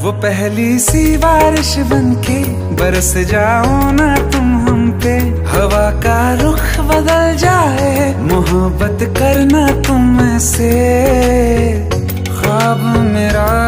वो पहली सी बारिश बनके बरस जाओ ना तुम हम पे, हवा का रुख बदल जाए, मोहब्बत करना तुम से, ख्वाब मेरा